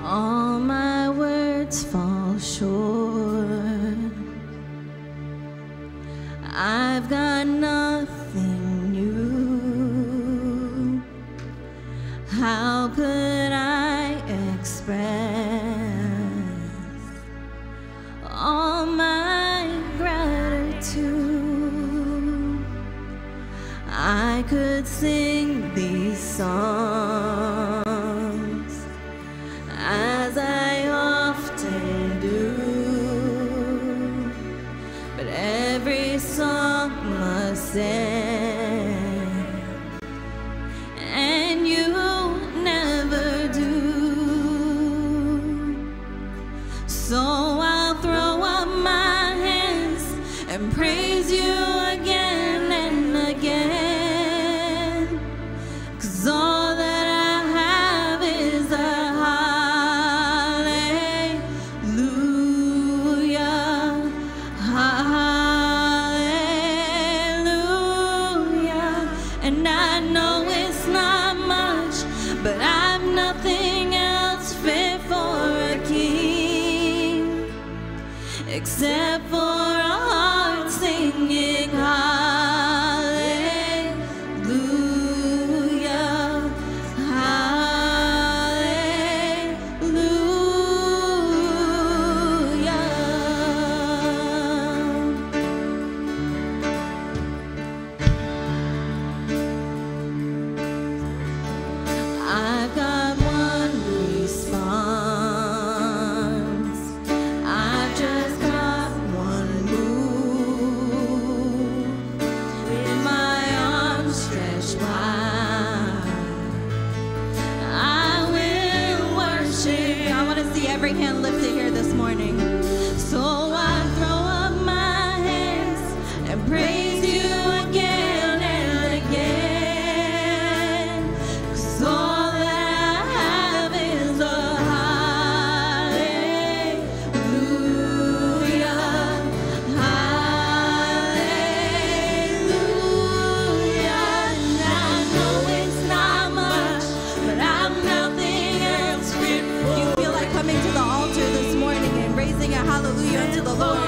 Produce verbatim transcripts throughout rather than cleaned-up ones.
all my words fall short. I've got nothing new. How could I express all my gratitude? I could sing these songs as I often do, but every song must end, and you never do. So I'll throw up my hands and praise you again and again, 'cause all that I have is a hallelujah, hallelujah. And I know it's not much, but I've nothing else fit for a king except for a heart singing hallelujah, hallelujah. I've got one response. I've just got one move. With my arms stretched wide, I will worship. I want to see every hand lifted here this morning. So I throw up my hands and praise you again and again, 'cause all that I have is a hallelujah, hallelujah. And I know it's not much, but I'm nothing else fit for. You feel like coming to the altar this morning and raising a hallelujah unto the Lord.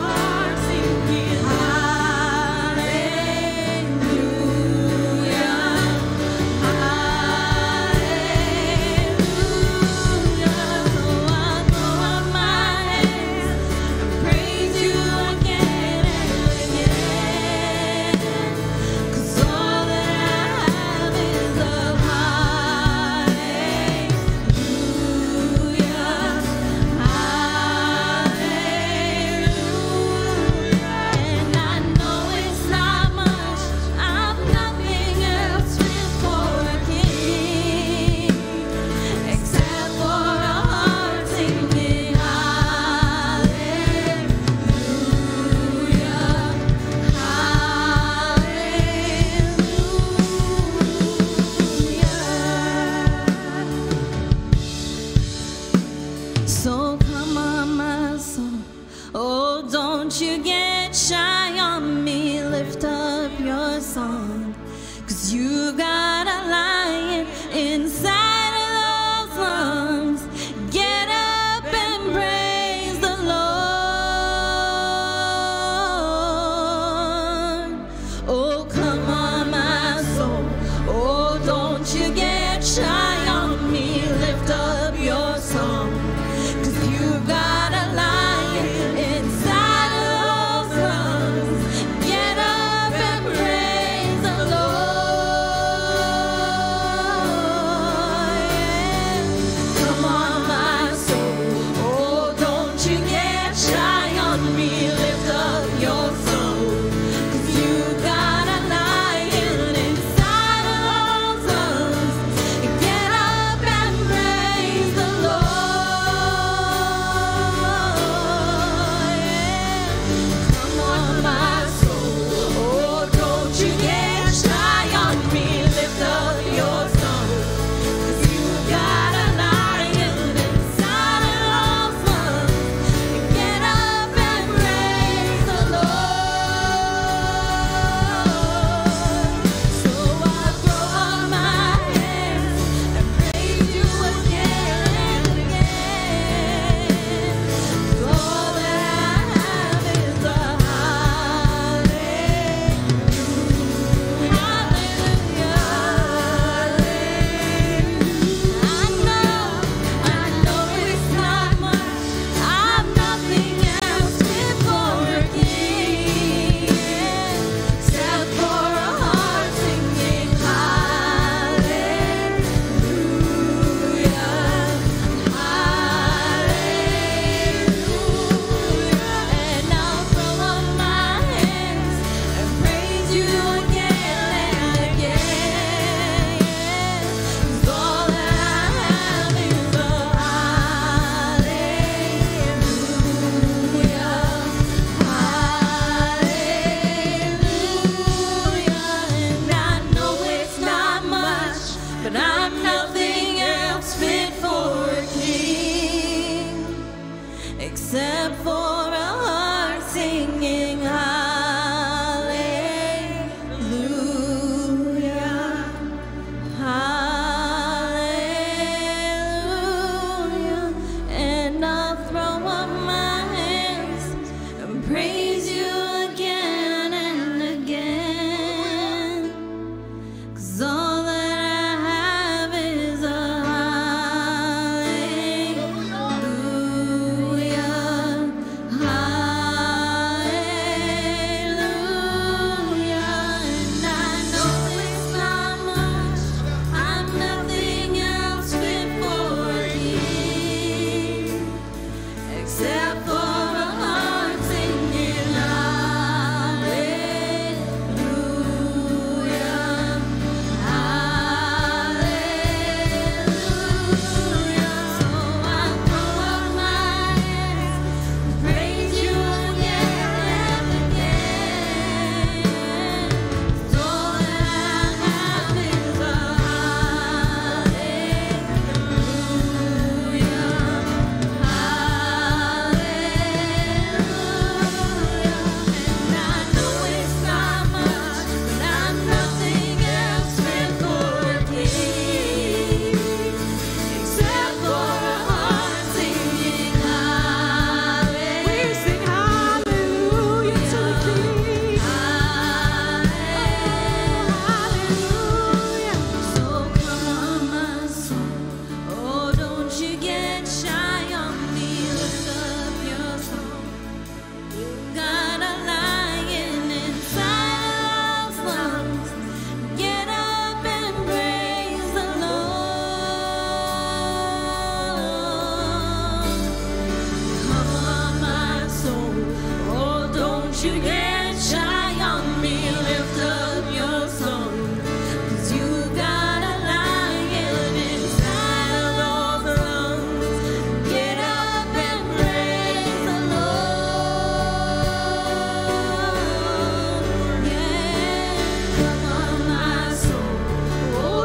So come on, my soul, oh, don't you get shy on me. Lift up your song, 'cause you got a lion inside of those lungs. Get up and praise the Lord. Oh, come on, my soul, oh, don't you get shy on me. Lift up your song, 'cause you got a lion inside of those lungs. Get up and praise the Lord.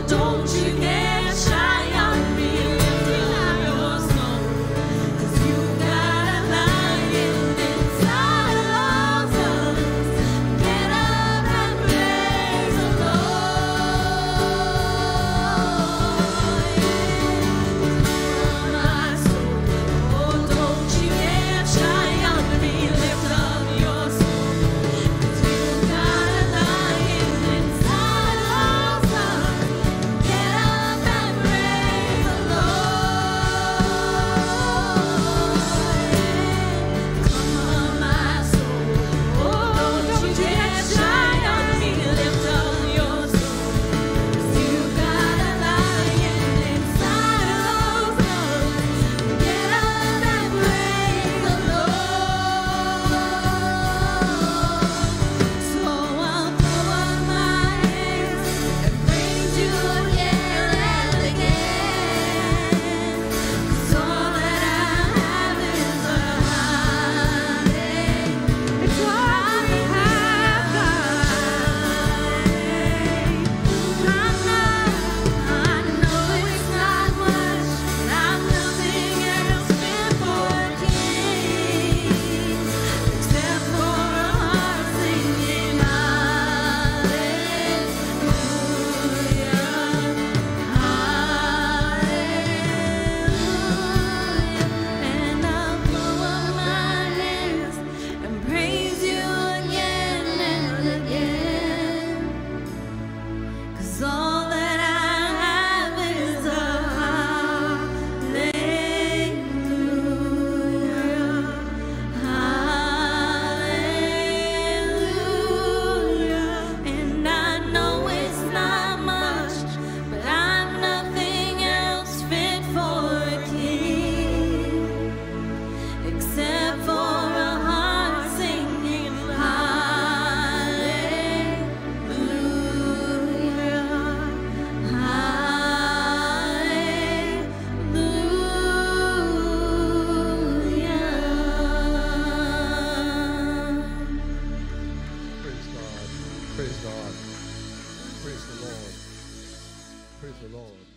don't you get shy on me, lift up your song, 'cause you got a lion inside of us. Get up and praise the Lord. My soul, oh, don't you get shy on me, lift up your song, 'cause you got a lion inside of us. Get up and praise the Lord. Come on, my soul, oh, don't you get shy on me, lift up your soul, 'cause you got a lion inside of us. Get up and praise the Lord. So I'll throw up my hands and praise you again and again, 'cause all that I have is a hallelujah. It's all I have, God. I know, I know it's not much, but I've nothing else fit for a king, except for a heart singing hallelujah, hallelujah. And I'll throw up my hands and praise you again and again, 'cause all that I have is a hallelujah, hallelujah. And I know it's not much, but I've nothing else fit for a king, except for a heart singing hallelujah, hallelujah. Praise God. Praise God. Praise the Lord. Praise the Lord.